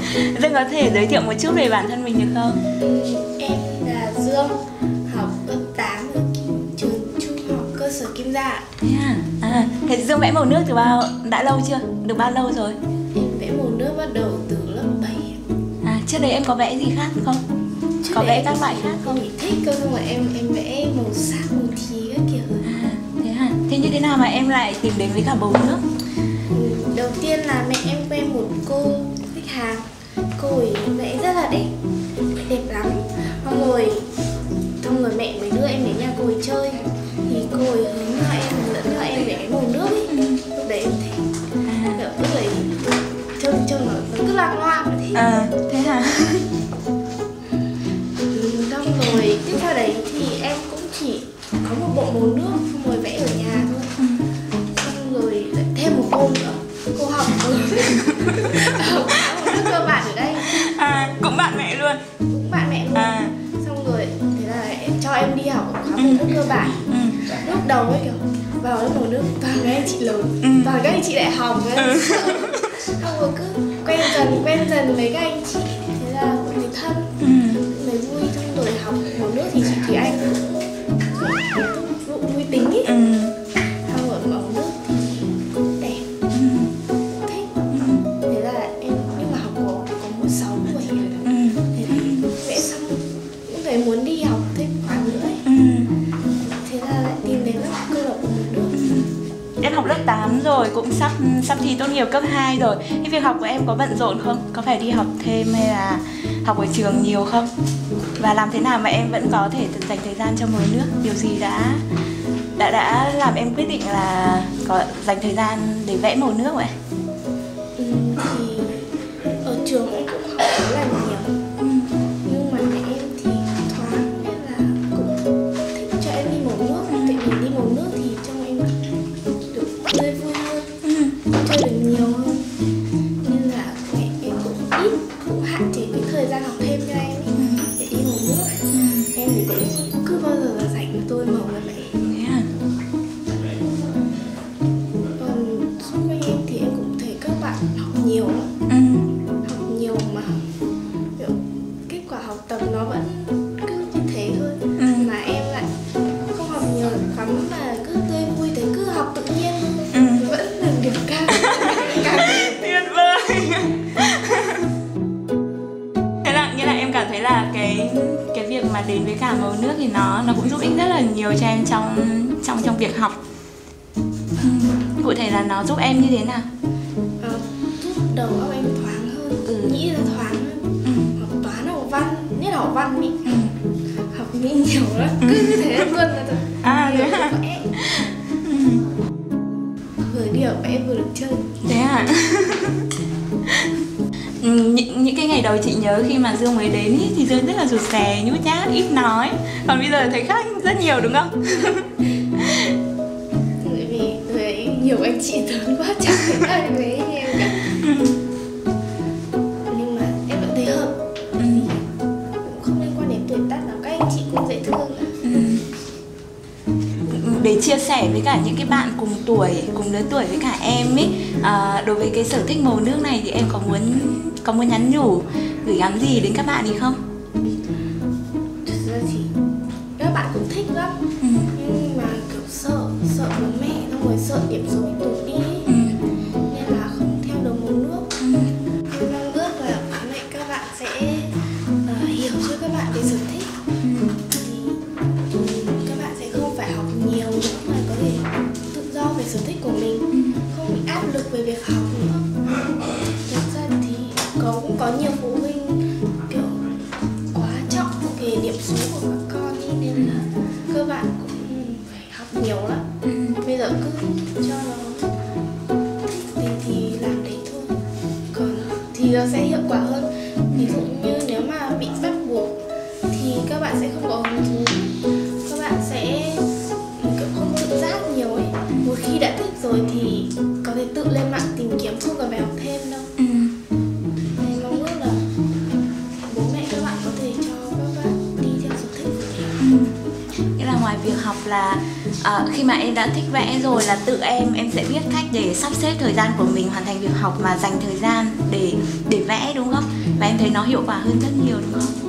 Dương có thể giới thiệu một chút về bản thân mình được không? Em là Dương, học lớp 8 ở trường trung học cơ sở Kim Gia. Thế Dương vẽ màu nước đã lâu chưa? Được bao lâu rồi? Em vẽ màu nước bắt đầu từ lớp 7. Trước đấy em có vẽ gì khác không? Có vẽ các loại khác không? Em thích cơ, nhưng mà em vẽ màu sắc, màu thì các kiểu. Thế như thế nào mà em lại tìm đến với cả màu nước? Đầu tiên là mẹ em quen một cô khách hàng. Cô ấy vẽ rất là đẹp, đẹp lắm. Xong rồi mẹ mới đưa em đến nhà cô ấy chơi. Thì cô ấy hướng cho em, dẫn cho em vẽ cái màu nước ấy. Lúc đấy em thấy lúc đấy trông nó cứ lạc loa mà thích. Thế hả? Xong rồi tiếp theo đấy thì em cũng chỉ có một bộ màu nước, xong rồi vẽ ở nhà thôi. Xong rồi lại thêm một cô nữa, cô học màu nước cơ bản ở đây. Cũng bạn mẹ luôn. Cũng bạn mẹ luôn. Xong rồi thế là em cho em đi học khóa màu nước cơ bản. Lúc đầu ấy kiểu vào lớp màu nước toàn các anh chị lớn, toàn các anh chị đại học ấy. Xong rồi cứ quen dần với các anh chị, thế là cũng mới thân, mới vui. Xong rồi học màu nước thì chị Thùy Anh cũng vui tính ý. Xong rồi màu nước thì cũng đẹp, thích. Thế là em, nhưng mà học có mỗi 6 buổi. Thế thì vẽ xong cũng thấy muốn đi học thêm khóa nữa ấy. Thế là lại tìm đến lớp câu lạc bộ màu nước. Em học lớp 8 rồi, cũng sắp thi tốt nghiệp cấp 2 rồi. Cái việc học của em có bận rộn không? Có phải đi học thêm hay là học ở trường nhiều không? Và làm thế nào mà em vẫn có thể dành thời gian cho màu nước? Điều gì đã làm em quyết định là có dành thời gian để vẽ màu nước vậy? Thì ở trường em cũng học khá là nhiều. Nhưng mà mẹ em thì thoáng nên là cũng thích cho em đi màu nước. Tại vì đi màu nước thì trong em được tươi vui hơn, chơi được nhiều hơn. Nên là mẹ em cũng hạn chế cái thời gian học thêm cho em ấy, để đi màu nước. Em thì thế, cứ bao giờ là rảnh tôi màu với mẹ. Còn xung quanh em thì em cũng thấy các bạn học nhiều lắm. Học nhiều mà kiểu kết quả học tập nó vẫn cứ như thế thôi. Mà em lại không học nhiều lắm, mà cứ tươi vui thế, cứ học tự nhiên vẫn là điểm cao. Tuyệt vời. Thế là nghĩa là em cảm thấy là cái việc mà đến với cả màu nước thì nó cũng giúp ích rất là nhiều cho em trong việc học. Cụ thể là nó giúp em như thế nào? Giúp đầu óc em thoáng hơn, nghĩ là thoáng hơn. Học toán, học văn, nhất là học văn ý. Học nghĩ nhiều lắm, cứ như thế luôn là thôi. Thế hả? Vừa đi học vẽ vừa được chơi. Thế hả? Những cái ngày đầu chị nhớ khi mà Dương mới đến ý, thì Dương rất là rụt rè, nhút nhát, ít nói. Còn bây giờ thấy khác rất nhiều đúng không? Bởi vì thấy nhiều anh chị lớn quá, chẳng thấy ai với em cả. Nhưng mà em vẫn thấy hợp. Cũng không liên quan đến tuổi tác nào, các anh chị cũng dễ thương. Để chia sẻ với cả những cái bạn cùng lứa tuổi với cả em ấy, đối với cái sở thích màu nước này thì em có muốn nhắn nhủ, gửi gắm gì đến các bạn thì không? Thực ra thì các bạn cũng thích lắm, nhưng mà kiểu sợ bố mẹ, xong rồi sợ điểm số bị tụt đi ấy. Nên là không theo được màu nước. Em mong ước là bố mẹ các bạn sẽ hiểu cho các bạn về sở thích. Thì các bạn sẽ không phải học nhiều nữa, mà có thể tự do về sở thích của mình, không bị áp lực về việc học nữa. Thực ra thì cũng có nhiều phụ huynh kiểu quá trọng về điểm số của các con ý, nên là các bạn cũng phải học nhiều lắm. Bây giờ cứ cho nó thích thì làm đấy thôi, còn thì nó sẽ hiệu quả hơn. Ví dụ như nếu mà bị bắt buộc thì các bạn sẽ không có hứng thú, các bạn sẽ kiểu không tự giác nhiều ấy. Một khi đã thích rồi thì có thể tự lên mạng tìm kiếm, không cần phải học thêm đâu. Nên mong ước là bố mẹ các bạn có thể cho các bạn đi theo sở thích của mình. Nghĩa là ngoài việc học là khi mà em đã thích vẽ rồi là tự em sẽ biết cách để sắp xếp thời gian của mình hoàn thành việc học mà dành thời gian để vẽ đúng không? em thấy nó hiệu quả hơn rất nhiều đúng không?